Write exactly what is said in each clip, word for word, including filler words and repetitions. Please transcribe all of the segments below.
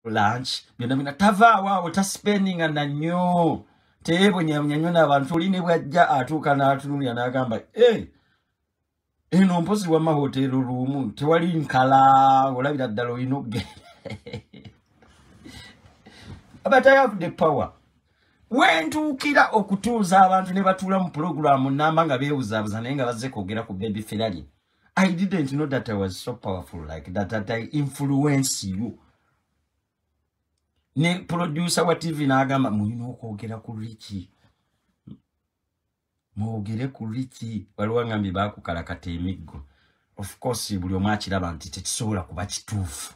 lunch byonna bina tava waawo ta spending na nnyo tebo nyamnyanyo n'abantu oli ne bwajja atuuka n'atunulira n'agamba eh eno mpozi wa mahotelo lumu tewali nkala olabira ddala olina okugenda but I have the power wentuukira okutuuza abantu ne batuula mu programu namba nga beebuzaabuza naye nga bazze kwogera ku Baby Ferrari. I didn't know that I was so powerful like that, that I influence you. Ne producer wa T V n'agamba mulina okwogera ku Richie. Mwogere ku Richie. Waliwo ngambye baakukalakata emiggo. Of course buli omu akiraba nti tekisobola kuba kituufu.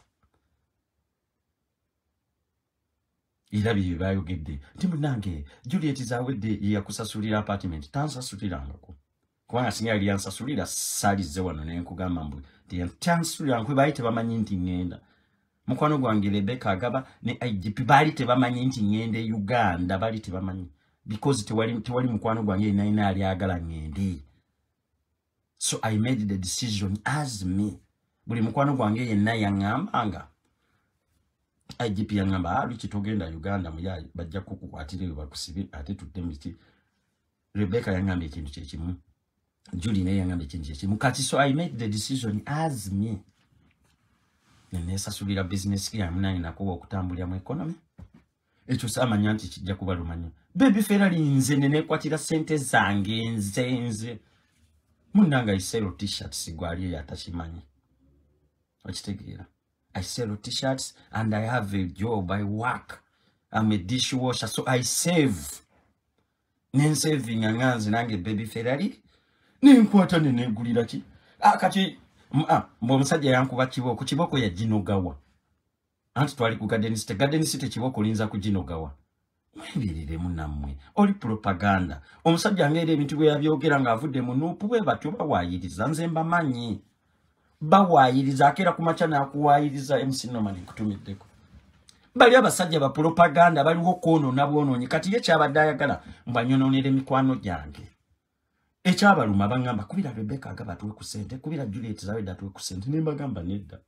Ila bye bayogedde. Nti munange Juliet zaawedde yakusasulira apartment tansasulirangako. Kubanga singa yali yansasulira salize wano ne nkugamba mbu tansasulira nkwe baali tebamanyi nti ngenda. Mukwano gwange Rebecca Agaba ne I G P bali tebamanyi nti ngende Uganda bali tebamanyi because tewali tewali mukwano gwange ina ina ali agala ngende. So I made the decision as me. Buli mukwano gwange yenna yangambanga I G P yangamba ali kitogenda Uganda muyayi bajja kukukwatire bakusibe ate tutemiti. Rebecca yangamba ekintu kye kimu. Julie ne yangamba ekintu kye kimu. Kati so I made the decision as me. Nenesa sulira business ya munani nakuwa okutambulya mu economy. Echo sama nyanti kijja kuba lumanyo. Baby Ferrari nze nene kwatira sente zange nze nze. Munanga I sell t-shirts gwali yatachimanyi. Okitegeera. I sell t-shirts and I have a job. I work. I'm a dishwasher, so I save. Nen saving anganze nange Baby Ferrari. Nenkwata nene gulira ki? Akati ah mbo musajja yankuba kiboko kiboko ya Jinogawa. Anti twali ku Garden City. Garden City kiboko linza ku Jinogawa. Mwembirire munammwe. Oli propaganda. Omusajja ngere ebintu bwe yabyogera nga avudde mu nupu bwe batyo bawayiriza nze mbamanyi. Bawayiriza akera kumacha na kuwayiriza M C Norman kutumiddeko. Bali abasajja ba propaganda baliwo kono nabwononye kati ye kyabadayagala mbanyononere mikwano gyange. Echabaluma bangamba kubira Rebecca Agaba tuwe ku sente kubira Juliet Zaweda tuwe ku sente nimba gamba nedda.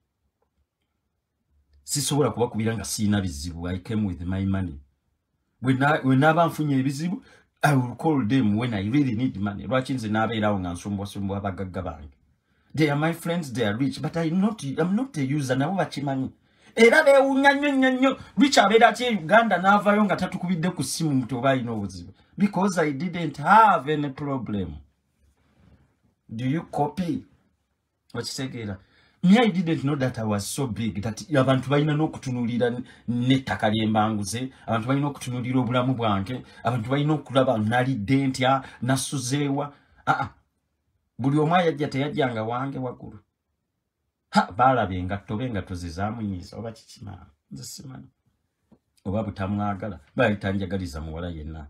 Sisobola kuba kubira nga sina bizibu. I came with my money. When I when I banfunye ebizibu I will call them when I really need money. Lwaki nze nabeerawo nga nsumbo sumbo abagagga bange. They are my friends, they are rich, but I'm not I'm not a user nabo bakimanyi. Era beewunya nnyo nnyo nnyo rich abeera ati Uganda n'avaayo nga tatukubidde ku simu muti oba alina obuzibu. Because I didn't have any problem. Do you copy? Okitegeera. Me, I didn't know that I was so big that abantu balina n'okutunulira n'ettaka ly'embanguze, abantu balina okutunulira obulamu bwange, abantu balina okulaba nalidde ntya nasuzeewa. Ah ah. Buli omu ayajja teyajjanga wange waggulu. Ha baalaba engatto be engatto ze zaamunyiza oba kikima nze simanyi. Oba butamwagala bayitanjagaliza muwala yenna.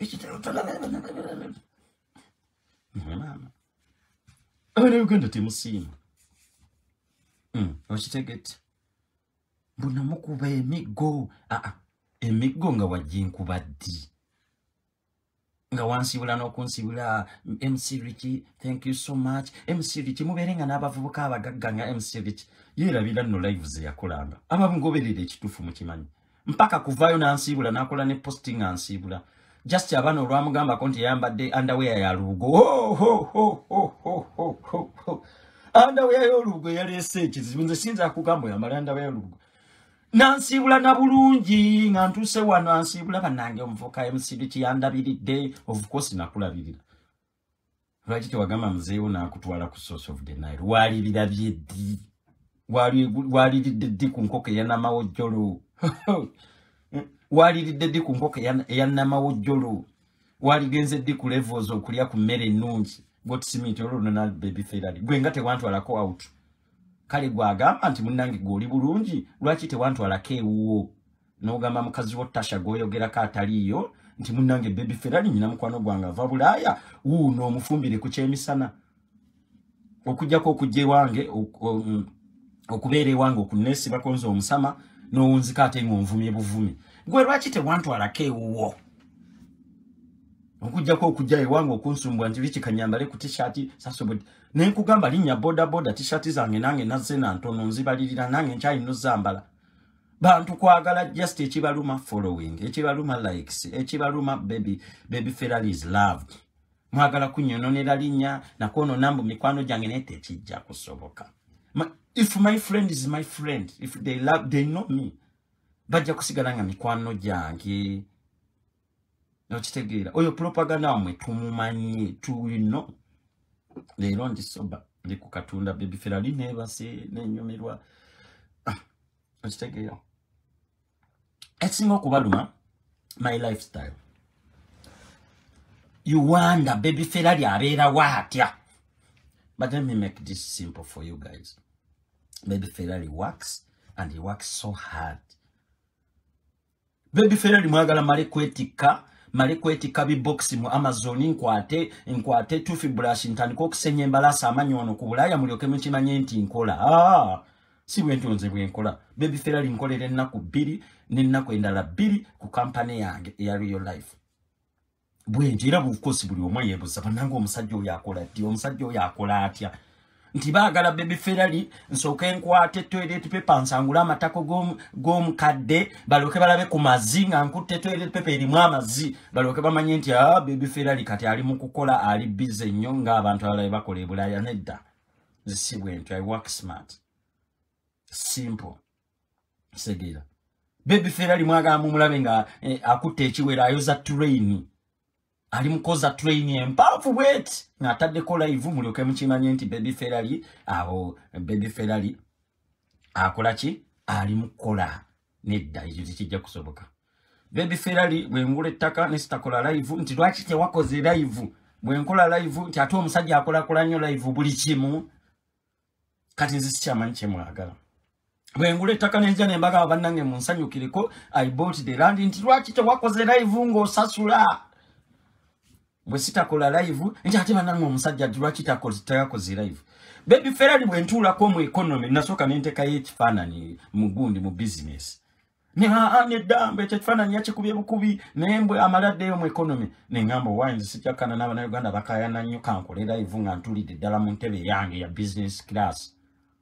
Mama. Abana Uganda temusiima. Hmm, okitegete. Buna mukuba emiggo. Ah ah. Emiggo nga wajjinkuba ddi. Nga wansibula n'okunsibula M C Richie, thank you so much. M C Richie muberenga n'abavubuka abagagga nga M C Richie. Yeerabira nno live ze yakolanga. Abamugoberera ekituufu mukimanyi. Mpaka kuvaayo n'ansibula n'akola ne posting ansibula. Just abana olwamugambako nti yayambadde underwear ya lubugo. Oh, oh, oh, oh, oh, oh, oh, oh. Underwear y'olubugo yaleese ekizibu. Nze sinza kugamba oyambala underwear y'olubugo. Nansibula na bulungi nga ntuse wano ansibula banange omuvuka M C Richie yandabiridde, of course nakulabirira. Lwaki tewagamba muzeewo n'akutwala ku source of the Nile. Waalirira byeddi. Waaliridde ddi ku nkoko eyanamawojjolo. Waaliridde ddi ku nkoko eyanamawojjolo. Waaligenze ddi ku levels okulya ku mmere ennungi. Gotisimiti olwo na Baby Ferrari. Gwe nga tewantwalako out. Kale gwagamba nti munnange goli bulungi lwaki tewantwalako ewuwo. N'ogamba mukazi wo Tasha gw'oyogerako ataliiyo nti munnange Baby Ferrari nyina mukwano gwange ava Bulaaya wuuno omufumbire ku kyemisana. Okujjako okujja ewange okubeera ewange okuneesiba konza omusama n'owunzika ate ng'onvumye buvumi. Gwe lwaki tewantwalako ewuwo? Okujjako okujja ewange okunsumbwa nti biki kanyambale ku t-shirt sasobodde. Ne nkugamba linnya boda boda t-shirt zange nange nazze na ntono nzibalirira nange nkyalina ozzambala. bantu kwagala just ekibaluma following, ekibaluma likes, ekibaluma baby baby Ferrari is loved. Mwagala kunyononera linnya nakono nambu mikwano jange nete kijja kusoboka. If my friend is my friend, if they love, they know me. Bajja kusigala nga mikwano jange. No kitegeera. Oyo propaganda mwe tumumanyi tu you know. Leero ndisoba ndi kukatunda baby Ferrari nebase nenyumirwa. Ah, no kitegeera. Esinga okubaluma my lifestyle. You wonder baby Ferrari abeera watya. But let me make this simple for you guys. Baby Ferrari works and he works so hard. Baby Ferrari mwagala male kwetika, male kwetika bi box mu Amazon nkwate, nkwate tufi brush ntandika okusenya embalasa amanyi ono ku Bulaya mulyoke mukimanye nti nkola. Ah, si bwe ntonze bwe nkola. Baby Ferrari nkolera ennaku bbiri n'ennaku endala bbiri ku company yange eya Real Life. Bwenje era bukosi buli omwe yebuza banango omusajja oyo akola ddi omusajja oyo akola atya nti baagala baby Ferrari nsooke nkwate toilet paper nsangula amatako gom gom kadde baloke balabe ku mazzi nga nkutte toilet paper erimu amazzi baloke bamanye nti ah baby Ferrari kati ali mu kukola ali busy nnyo nga abantu abalabe bakola e Bulaya nedda nze bwentyo I work smart simple segera baby Ferrari mwagala mumulabe nga eh, akutte ekiwera ayoza train ali mukoza train empavu wet natadde ko live mulyoke mukimanye nti baby Ferrari aho baby Ferrari akola ki ali mukola nedda ekyo kijja kusoboka baby Ferrari bwe ngule ettaka ne sitakola live nti lwaki te wakoze live bwe nkola live nti ate omusajja akola kola nnyo live buli kimu kati nzi sikyamanyi kye mwagala bwe ngule ettaka nenja nembaga abannange munsanyukireko I bought the land nti lwaki te wakoze live ng'osasula bwe sitakola live nti ate banange omusajja lwaki takoze live baby Ferrari bwe ntuulako mu economy nasooka nentekayo ekifaananyi mu gundi mu business ne nedambe ekifaananyi yakikubye bukubi nembwe amaladdeyo mu economy neŋŋamba owayinza sijjakkana n'abannayuganda bakayana nnyo kankole live nga ntulidde ddala mu ntebe yange ya business class